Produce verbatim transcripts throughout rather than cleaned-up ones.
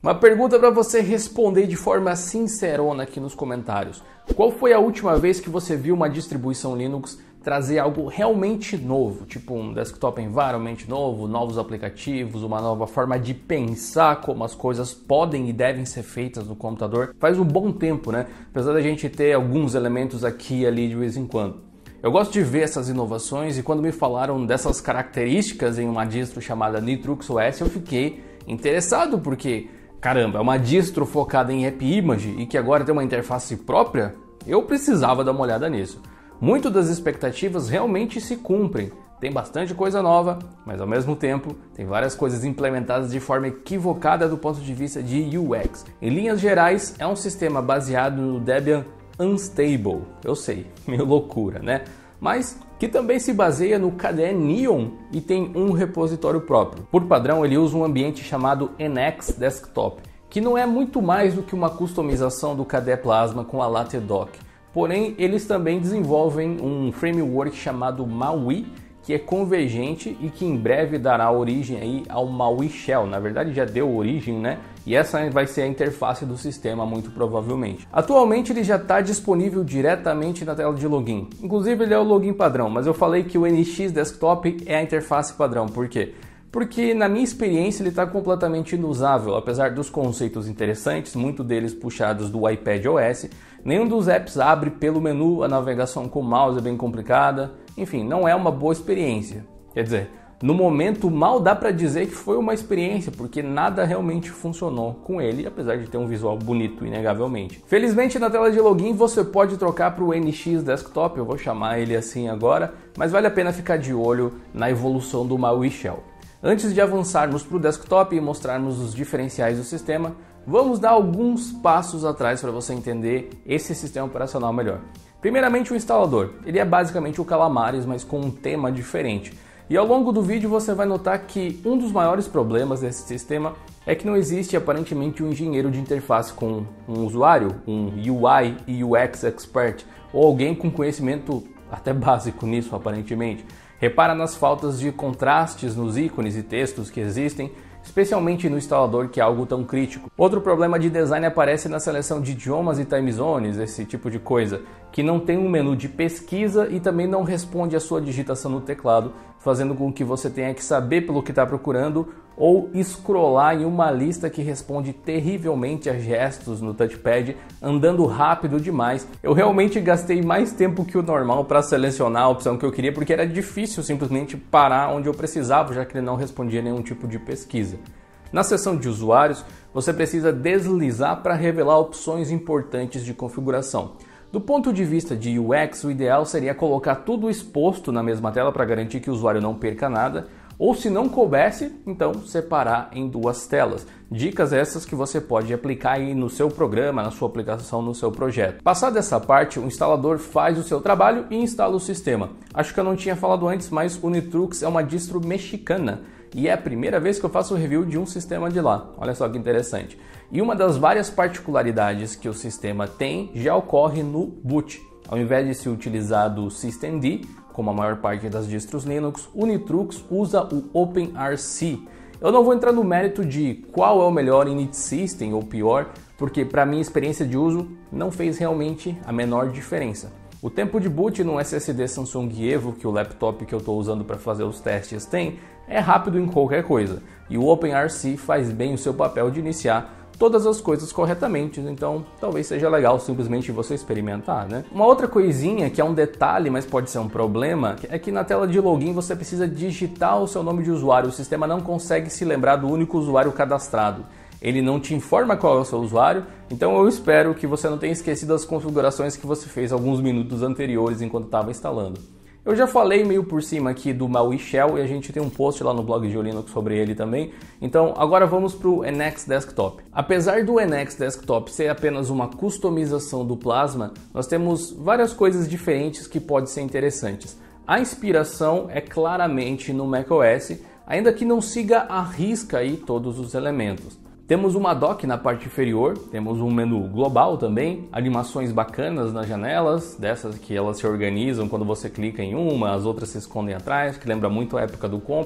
Uma pergunta para você responder de forma sincerona aqui nos comentários. Qual foi a última vez que você viu uma distribuição Linux trazer algo realmente novo? Tipo um desktop environment novo, novos aplicativos, uma nova forma de pensar como as coisas podem e devem ser feitas no computador. Faz um bom tempo, né? Apesar da gente ter alguns elementos aqui e ali de vez em quando. Eu gosto de ver essas inovações e quando me falaram dessas características em uma distro chamada Nitrux O S, eu fiquei interessado porque... caramba, é uma distro focada em AppImage e que agora tem uma interface própria? Eu precisava dar uma olhada nisso. Muito das expectativas realmente se cumprem. Tem bastante coisa nova, mas ao mesmo tempo tem várias coisas implementadas de forma equivocada do ponto de vista de U X. Em linhas gerais, é um sistema baseado no Debian Unstable. Eu sei, meio loucura, né? Mas que também se baseia no K D E Neon e tem um repositório próprio. Por padrão, ele usa um ambiente chamado N X Desktop, que não é muito mais do que uma customização do K D E Plasma com a LaTeDock. Porém, eles também desenvolvem um framework chamado MAUI, que é convergente e que em breve dará origem aí ao MAUI Shell. Na verdade já deu origem, né? E essa vai ser a interface do sistema muito provavelmente. Atualmente ele já está disponível diretamente na tela de login. Inclusive ele é o login padrão, mas eu falei que o N X Desktop é a interface padrão. Por quê? Porque na minha experiência ele está completamente inusável, apesar dos conceitos interessantes, muitos deles puxados do iPadOS. Nenhum dos apps abre pelo menu, a navegação com o mouse é bem complicada. Enfim, não é uma boa experiência. Quer dizer, no momento mal dá para dizer que foi uma experiência, porque nada realmente funcionou com ele, apesar de ter um visual bonito, inegavelmente. Felizmente na tela de login você pode trocar para o N X Desktop, eu vou chamar ele assim agora, mas vale a pena ficar de olho na evolução do MAUI Shell. Antes de avançarmos para o desktop e mostrarmos os diferenciais do sistema, vamos dar alguns passos atrás para você entender esse sistema operacional melhor. Primeiramente o instalador, ele é basicamente o Calamares, mas com um tema diferente. E ao longo do vídeo você vai notar que um dos maiores problemas desse sistema é que não existe aparentemente um engenheiro de interface com um usuário, um U I e U X expert, ou alguém com conhecimento até básico nisso aparentemente. Repara nas faltas de contrastes nos ícones e textos que existem, especialmente no instalador, que é algo tão crítico. Outro problema de design aparece na seleção de idiomas e time zones, esse tipo de coisa, que não tem um menu de pesquisa e também não responde à sua digitação no teclado, fazendo com que você tenha que saber pelo que está procurando ou scrollar em uma lista que responde terrivelmente a gestos no touchpad, andando rápido demais. Eu realmente gastei mais tempo que o normal para selecionar a opção que eu queria, porque era difícil simplesmente parar onde eu precisava, já que ele não respondia nenhum tipo de pesquisa. Na seção de usuários, você precisa deslizar para revelar opções importantes de configuração. Do ponto de vista de U X, o ideal seria colocar tudo exposto na mesma tela para garantir que o usuário não perca nada, ou se não coubesse, então separar em duas telas. Dicas essas que você pode aplicar aí no seu programa, na sua aplicação, no seu projeto. Passada essa parte, o instalador faz o seu trabalho e instala o sistema. Acho que eu não tinha falado antes, mas o Nitrux é uma distro mexicana e é a primeira vez que eu faço review de um sistema de lá. Olha só que interessante. E uma das várias particularidades que o sistema tem já ocorre no boot. Ao invés de se utilizar do systemd, como a maior parte das distros Linux, o Nitrux usa o OpenRC. Eu não vou entrar no mérito de qual é o melhor init system ou pior, porque para minha experiência de uso não fez realmente a menor diferença. O tempo de boot no S S D Samsung Evo, que o laptop que eu estou usando para fazer os testes tem, é rápido em qualquer coisa. E o OpenRC faz bem o seu papel de iniciar todas as coisas corretamente, então talvez seja legal simplesmente você experimentar, né? Uma outra coisinha que é um detalhe, mas pode ser um problema, é que na tela de login você precisa digitar o seu nome de usuário, o sistema não consegue se lembrar do único usuário cadastrado. Ele não te informa qual é o seu usuário, então eu espero que você não tenha esquecido as configurações que você fez alguns minutos anteriores enquanto estava instalando. Eu já falei meio por cima aqui do MAUI Shell e a gente tem um post lá no blog de Linux sobre ele também. Então agora vamos para o N X Desktop. Apesar do N X Desktop ser apenas uma customização do Plasma, nós temos várias coisas diferentes que podem ser interessantes. A inspiração é claramente no macOS, ainda que não siga à risca aí todos os elementos. Temos uma dock na parte inferior, temos um menu global também, animações bacanas nas janelas, dessas que elas se organizam quando você clica em uma, as outras se escondem atrás, que lembra muito a época do Comps.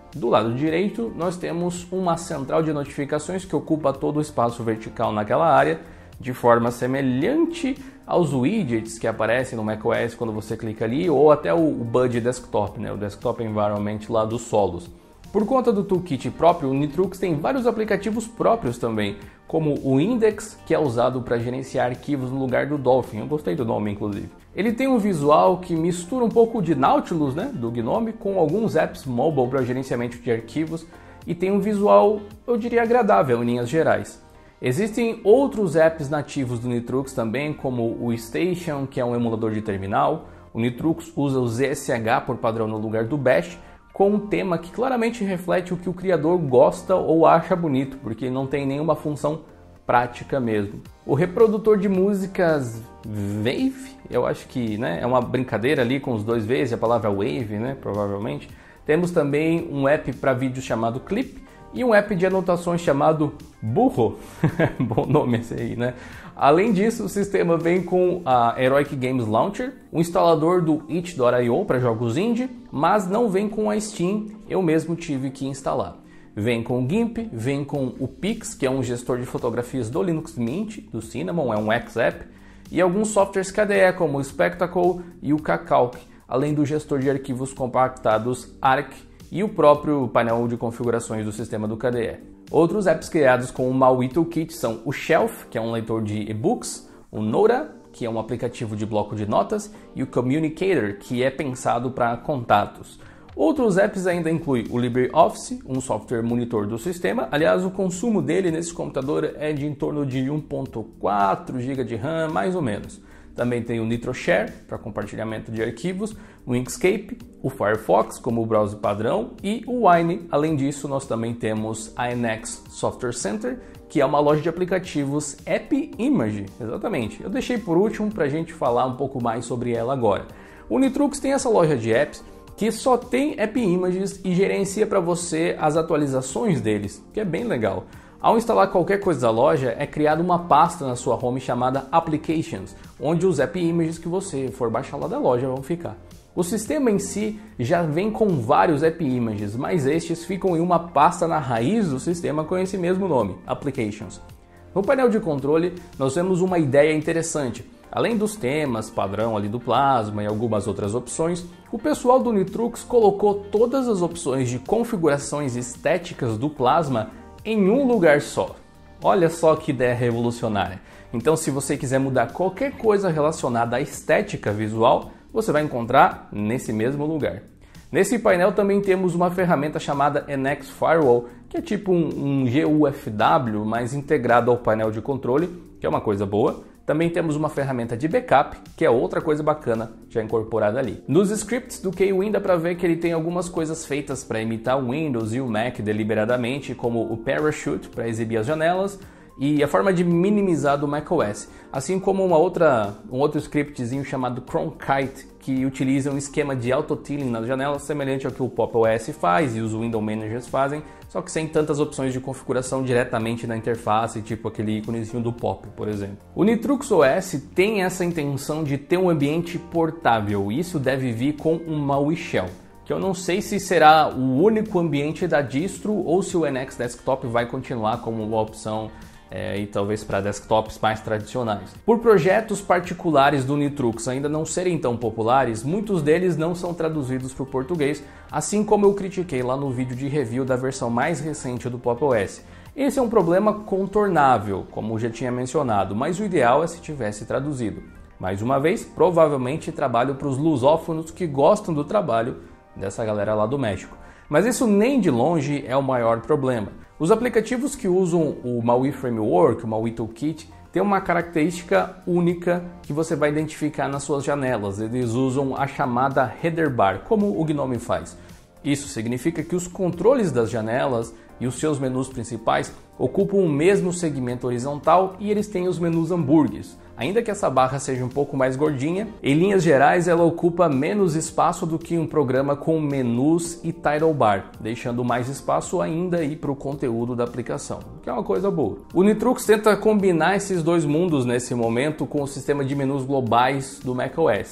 Do lado direito, nós temos uma central de notificações que ocupa todo o espaço vertical naquela área, de forma semelhante aos widgets que aparecem no macOS quando você clica ali, ou até o B U D Desktop, né, o Desktop Environment lá dos solos. Por conta do toolkit próprio, o Nitrux tem vários aplicativos próprios também, como o Index, que é usado para gerenciar arquivos no lugar do Dolphin. Eu gostei do nome, inclusive. Ele tem um visual que mistura um pouco de Nautilus, né, do Gnome, com alguns apps mobile para gerenciamento de arquivos, e tem um visual, eu diria, agradável em linhas gerais. Existem outros apps nativos do Nitrux também, como o Station, que é um emulador de terminal. O Nitrux usa o Z S H por padrão no lugar do Bash, com um tema que claramente reflete o que o criador gosta ou acha bonito, porque não tem nenhuma função prática mesmo. O reprodutor de músicas Wave, eu acho que, né, é uma brincadeira ali com os dois Vs, a palavra Wave, né, provavelmente. Temos também um app para vídeo chamado Clip e um app de anotações chamado Burro. Bom nome esse aí, né? Além disso, o sistema vem com a Heroic Games Launcher, o instalador do itch ponto i o para jogos indie, mas não vem com a Steam, eu mesmo tive que instalar. Vem com o GIMP, vem com o Pix, que é um gestor de fotografias do Linux Mint, do Cinnamon, é um X-App, e alguns softwares K D E como o Spectacle e o Kcalc, além do gestor de arquivos compactados Arc e o próprio painel de configurações do sistema do K D E. Outros apps criados com o MAUI Toolkit são o Shelf, que é um leitor de e-books, o Nora, que é um aplicativo de bloco de notas, e o Communicator, que é pensado para contatos. Outros apps ainda incluem o LibreOffice, um software monitor do sistema. Aliás, o consumo dele nesse computador é de em torno de um vírgula quatro gigas de RAM, mais ou menos. Também tem o NitroShare, para compartilhamento de arquivos, o Inkscape, o Firefox, como o browser padrão, e o Wine. Além disso, nós também temos a N X Software Center, que é uma loja de aplicativos App Image, exatamente. Eu deixei por último para a gente falar um pouco mais sobre ela agora. O Nitrux tem essa loja de apps que só tem App Images e gerencia para você as atualizações deles, que é bem legal. Ao instalar qualquer coisa da loja, é criada uma pasta na sua home chamada Applications, onde os App Images que você for baixar lá da loja vão ficar. O sistema em si já vem com vários App Images, mas estes ficam em uma pasta na raiz do sistema com esse mesmo nome, Applications. No painel de controle, nós temos uma ideia interessante. Além dos temas padrão ali do Plasma e algumas outras opções, o pessoal do Nitrux colocou todas as opções de configurações estéticas do Plasma em um lugar só. Olha só que ideia revolucionária. Então, se você quiser mudar qualquer coisa relacionada à estética visual, você vai encontrar nesse mesmo lugar. Nesse painel também temos uma ferramenta chamada N X Firewall, que é tipo um, um G U F W, mas integrado ao painel de controle, que é uma coisa boa. Também temos uma ferramenta de backup, que é outra coisa bacana já incorporada ali. Nos scripts do Kwin dá para ver que ele tem algumas coisas feitas para imitar o Windows e o Mac deliberadamente, como o Parachute para exibir as janelas e a forma de minimizar do macOS, assim como uma outra, um outro scriptzinho chamado Chromekite, que utiliza um esquema de auto-tiling nas janelas semelhante ao que o Pop! O S faz e os Window Managers fazem, só que sem tantas opções de configuração diretamente na interface, tipo aquele íconezinho do Pop, por exemplo. O Nitrux O S tem essa intenção de ter um ambiente portável, e isso deve vir com um MAUI Shell, que eu não sei se será o único ambiente da distro ou se o N X Desktop vai continuar como uma opção É, e talvez para desktops mais tradicionais. Por projetos particulares do Nitrux ainda não serem tão populares, muitos deles não são traduzidos para o português, assim como eu critiquei lá no vídeo de review da versão mais recente do Pop! O S. Esse é um problema contornável, como eu já tinha mencionado, mas o ideal é se tivesse traduzido. Mais uma vez, provavelmente trabalho para os lusófonos que gostam do trabalho dessa galera lá do México. Mas isso nem de longe é o maior problema. Os aplicativos que usam o MAUI Framework, o MAUI Toolkit, têm uma característica única que você vai identificar nas suas janelas. Eles usam a chamada header bar, como o Gnome faz. Isso significa que os controles das janelas e os seus menus principais ocupam o mesmo segmento horizontal e eles têm os menus hambúrgueres. Ainda que essa barra seja um pouco mais gordinha, em linhas gerais ela ocupa menos espaço do que um programa com menus e title bar, deixando mais espaço ainda aí para o conteúdo da aplicação, que é uma coisa boa. O Nitrux tenta combinar esses dois mundos nesse momento com o sistema de menus globais do macOS.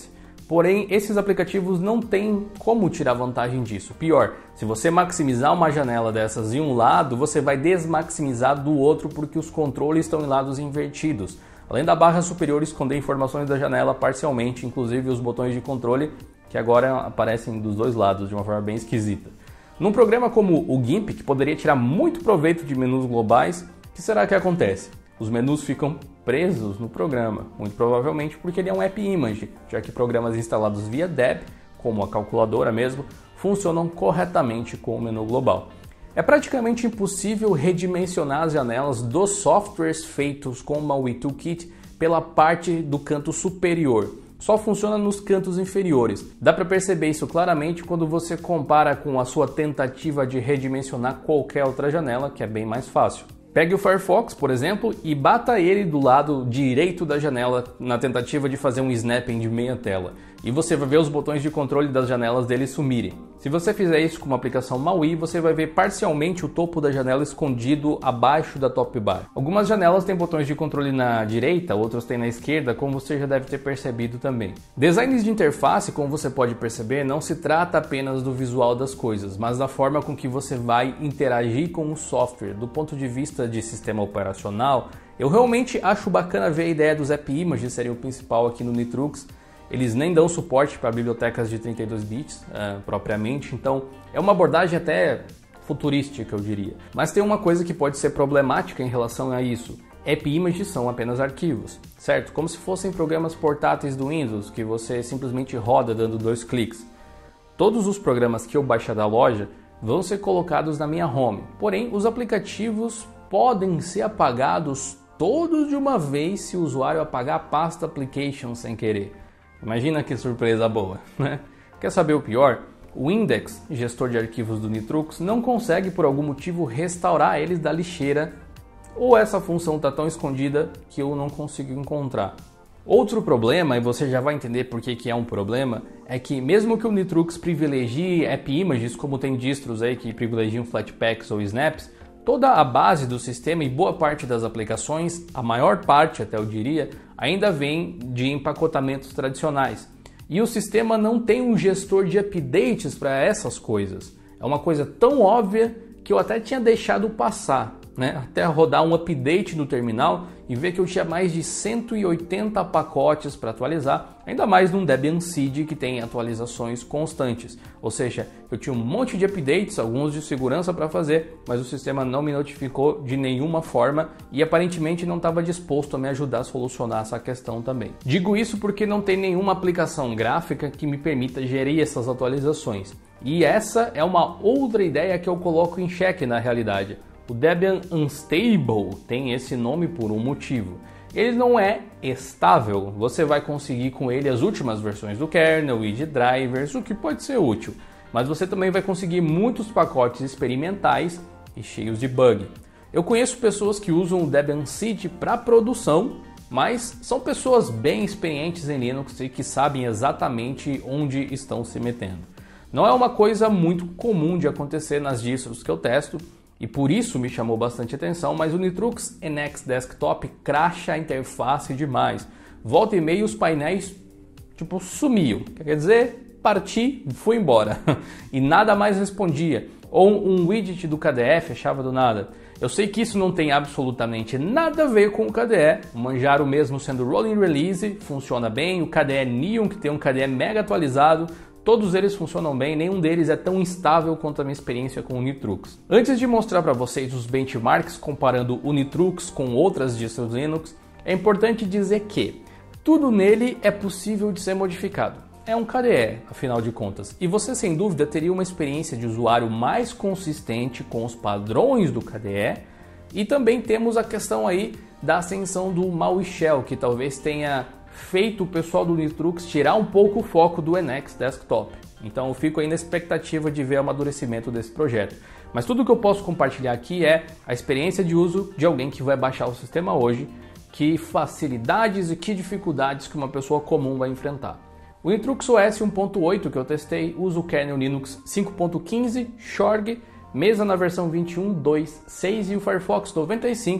Porém, esses aplicativos não têm como tirar vantagem disso. Pior, se você maximizar uma janela dessas em um lado, você vai desmaximizar do outro porque os controles estão em lados invertidos. Além da barra superior esconder informações da janela parcialmente, inclusive os botões de controle, que agora aparecem dos dois lados de uma forma bem esquisita. Num programa como o GIMP, que poderia tirar muito proveito de menus globais, o que será que acontece? Os menus ficam presos no programa, muito provavelmente porque ele é um app image, já que programas instalados via Deb, como a calculadora mesmo, funcionam corretamente com o menu global. É praticamente impossível redimensionar as janelas dos softwares feitos com o MAUI Toolkit pela parte do canto superior. Só funciona nos cantos inferiores. Dá para perceber isso claramente quando você compara com a sua tentativa de redimensionar qualquer outra janela, que é bem mais fácil. Pegue o Firefox, por exemplo, e bata ele do lado direito da janela na tentativa de fazer um snapping de meia tela. E você vai ver os botões de controle das janelas dele sumirem. Se você fizer isso com uma aplicação MAUI, você vai ver parcialmente o topo da janela escondido abaixo da top bar. Algumas janelas têm botões de controle na direita, outras têm na esquerda, como você já deve ter percebido também. Designs de interface, como você pode perceber, não se trata apenas do visual das coisas, mas da forma com que você vai interagir com o software. Do ponto de vista de sistema operacional, eu realmente acho bacana ver a ideia dos app images serem o principal aqui no Nitrux. Eles nem dão suporte para bibliotecas de trinta e dois bits uh, propriamente, então é uma abordagem até futurística, eu diria. Mas tem uma coisa que pode ser problemática em relação a isso. App images são apenas arquivos, certo? Como se fossem programas portáteis do Windows, que você simplesmente roda dando dois cliques. Todos os programas que eu baixar da loja vão ser colocados na minha home, porém os aplicativos podem ser apagados todos de uma vez se o usuário apagar a pasta application sem querer. Imagina que surpresa boa, né? Quer saber o pior? O Index, gestor de arquivos do Nitrux, não consegue por algum motivo restaurar eles da lixeira, ou essa função está tão escondida que eu não consigo encontrar. Outro problema, e você já vai entender por que que é um problema, é que mesmo que o Nitrux privilegie app images, como tem distros aí que privilegiam Flatpaks ou Snaps, toda a base do sistema e boa parte das aplicações, a maior parte até eu diria, ainda vem de empacotamentos tradicionais. E o sistema não tem um gestor de updates para essas coisas. É uma coisa tão óbvia que eu até tinha deixado passar, né? Até rodar um update no terminal e ver que eu tinha mais de cento e oitenta pacotes para atualizar, ainda mais num Debian Seed que tem atualizações constantes. Ou seja, eu tinha um monte de updates, alguns de segurança para fazer, mas o sistema não me notificou de nenhuma forma e aparentemente não estava disposto a me ajudar a solucionar essa questão também. Digo isso porque não tem nenhuma aplicação gráfica que me permita gerir essas atualizações. E essa é uma outra ideia que eu coloco em xeque na realidade. O Debian Unstable tem esse nome por um motivo. Ele não é estável, você vai conseguir com ele as últimas versões do kernel e de drivers, o que pode ser útil, mas você também vai conseguir muitos pacotes experimentais e cheios de bug. Eu conheço pessoas que usam o Debian Seed para produção, mas são pessoas bem experientes em Linux e que sabem exatamente onde estão se metendo. Não é uma coisa muito comum de acontecer nas distros que eu testo, e por isso me chamou bastante atenção, mas o Nitrux N X Desktop crasha a interface demais. Volta e meia os painéis tipo sumiam, quer dizer, parti, fui embora e nada mais respondia. Ou um widget do K D E fechava do nada. Eu sei que isso não tem absolutamente nada a ver com o K D E, o Manjaro mesmo sendo rolling release, funciona bem, o K D E Neon que tem um K D E mega atualizado, todos eles funcionam bem, nenhum deles é tão instável quanto a minha experiência com o Nitrux. Antes de mostrar para vocês os benchmarks comparando o Nitrux com outras distros Linux, é importante dizer que tudo nele é possível de ser modificado. É um K D E, afinal de contas, e você sem dúvida teria uma experiência de usuário mais consistente com os padrões do K D E, e também temos a questão aí da ascensão do MAUI Shell, que talvez tenha feito o pessoal do Nitrux tirar um pouco o foco do N X Desktop. Então eu fico aí na expectativa de ver o amadurecimento desse projeto. Mas tudo que eu posso compartilhar aqui é a experiência de uso de alguém que vai baixar o sistema hoje, que facilidades e que dificuldades que uma pessoa comum vai enfrentar. O Nitrux O S um ponto oito que eu testei usa o kernel Linux cinco ponto quinze, Xorg, mesa na versão vinte e um ponto dois ponto seis e o Firefox noventa e cinco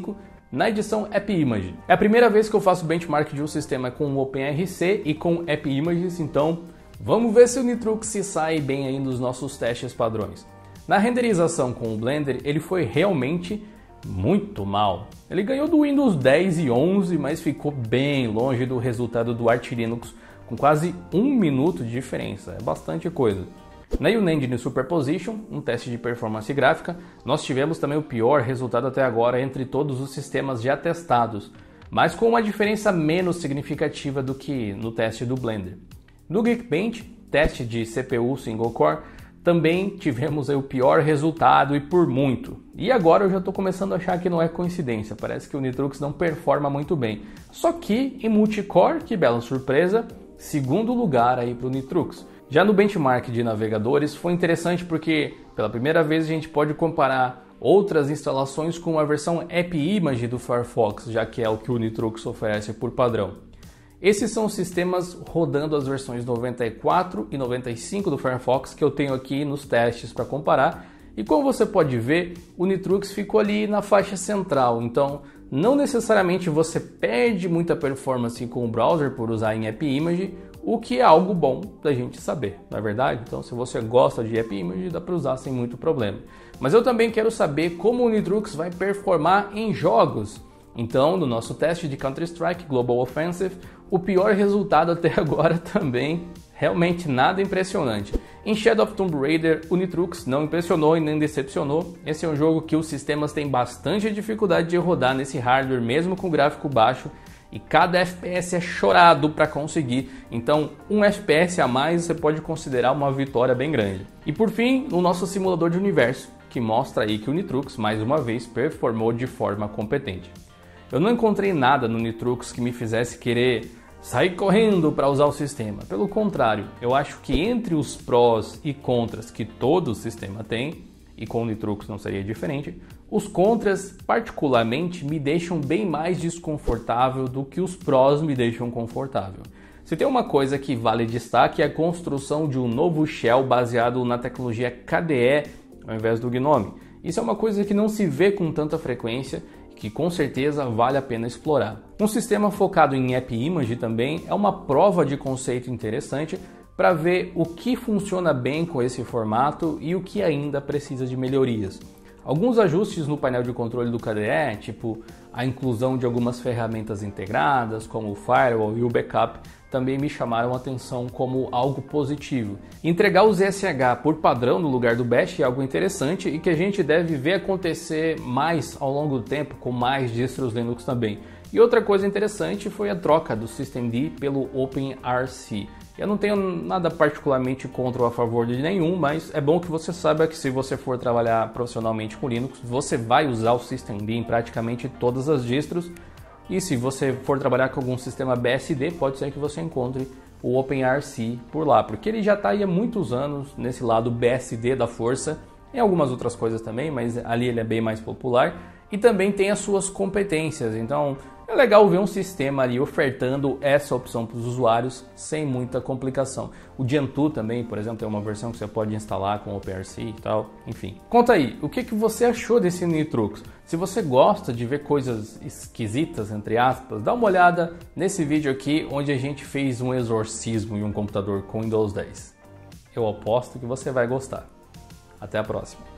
na edição AppImage. É a primeira vez que eu faço benchmark de um sistema com o OpenRC e com AppImages, então vamos ver se o Nitrux se sai bem aí nos nossos testes padrões. Na renderização com o Blender, ele foi realmente muito mal. Ele ganhou do Windows dez e onze, mas ficou bem longe do resultado do Arch Linux, com quase um minuto de diferença, é bastante coisa. Na Unengine Superposition, um teste de performance gráfica, nós tivemos também o pior resultado até agora entre todos os sistemas já testados, mas com uma diferença menos significativa do que no teste do Blender. No Geekbench, teste de C P U single core, também tivemos aí o pior resultado e por muito. E agora eu já estou começando a achar que não é coincidência, parece que o Nitrux não performa muito bem. Só que em multicore, que bela surpresa, segundo lugar aí para o Nitrux. Já no benchmark de navegadores foi interessante porque pela primeira vez a gente pode comparar outras instalações com a versão AppImage do Firefox, já que é o que o Nitrux oferece por padrão. Esses são os sistemas rodando as versões noventa e quatro e noventa e cinco do Firefox que eu tenho aqui nos testes para comparar. E como você pode ver, o Nitrux ficou ali na faixa central, então não necessariamente você perde muita performance com o browser por usar em AppImage, o que é algo bom da gente saber, não é verdade? Então se você gosta de AppImage, dá para usar sem muito problema. Mas eu também quero saber como o Nitrux vai performar em jogos. Então, no nosso teste de Counter-Strike Global Offensive, o pior resultado até agora também, realmente nada impressionante. Em Shadow of Tomb Raider, o Nitrux não impressionou e nem decepcionou. Esse é um jogo que os sistemas têm bastante dificuldade de rodar nesse hardware, mesmo com gráfico baixo, e cada F P S é chorado para conseguir, então um F P S a mais você pode considerar uma vitória bem grande. E por fim, no nosso simulador de universo, que mostra aí que o Nitrux mais uma vez performou de forma competente. Eu não encontrei nada no Nitrux que me fizesse querer sair correndo para usar o sistema. Pelo contrário, eu acho que entre os prós e contras que todo o sistema tem, e com o Nitrux não seria diferente, os contras particularmente me deixam bem mais desconfortável do que os prós me deixam confortável. Se tem uma coisa que vale destaque é a construção de um novo shell baseado na tecnologia K D E ao invés do Gnome. Isso é uma coisa que não se vê com tanta frequência, que com certeza vale a pena explorar. Um sistema focado em AppImage também é uma prova de conceito interessante para ver o que funciona bem com esse formato e o que ainda precisa de melhorias. Alguns ajustes no painel de controle do K D E, tipo a inclusão de algumas ferramentas integradas, como o Firewall e o Backup, também me chamaram a atenção como algo positivo. Entregar o Z S H por padrão no lugar do Bash é algo interessante e que a gente deve ver acontecer mais ao longo do tempo com mais distros Linux também. E outra coisa interessante foi a troca do systemd pelo OpenRC. Eu não tenho nada particularmente contra ou a favor de nenhum, mas é bom que você saiba que se você for trabalhar profissionalmente com Linux, você vai usar o systemd em praticamente todas as distros. E se você for trabalhar com algum sistema B S D, pode ser que você encontre o OpenRC por lá, porque ele já está aí há muitos anos nesse lado B S D da força, em algumas outras coisas também, mas ali ele é bem mais popular e também tem as suas competências, então é legal ver um sistema ali ofertando essa opção para os usuários sem muita complicação. O Gentoo também, por exemplo, tem uma versão que você pode instalar com o OpenRC e tal, enfim. Conta aí, o que, que você achou desse Nitrux? Se você gosta de ver coisas esquisitas, entre aspas, dá uma olhada nesse vídeo aqui onde a gente fez um exorcismo em um computador com Windows dez. Eu aposto que você vai gostar. Até a próxima.